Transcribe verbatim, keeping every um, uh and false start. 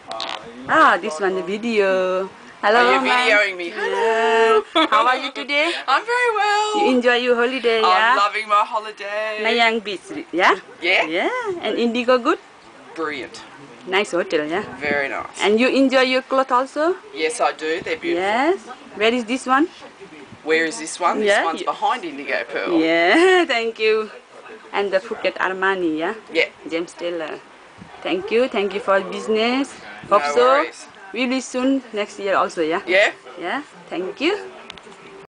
Ah, this one the video. Hello, Are you ma'am. videoing me? Yeah. How are you today? I'm very well. You enjoy your holiday, I'm yeah? loving my holiday. Nayang Beach, yeah? Yeah? Yeah. And Indigo good? Brilliant. Nice hotel, yeah? Very nice. And you enjoy your clothes also? Yes, I do. They're beautiful. Yes. Where is this one? Where is this one? Yeah, This one's you- behind Indigo Pearl. Yeah, thank you. And the Phuket Armani, yeah? Yeah. James Taylor. Thank you, thank you for business. Hope No so. worries. Really soon next year also, yeah? Yeah? Yeah, thank you.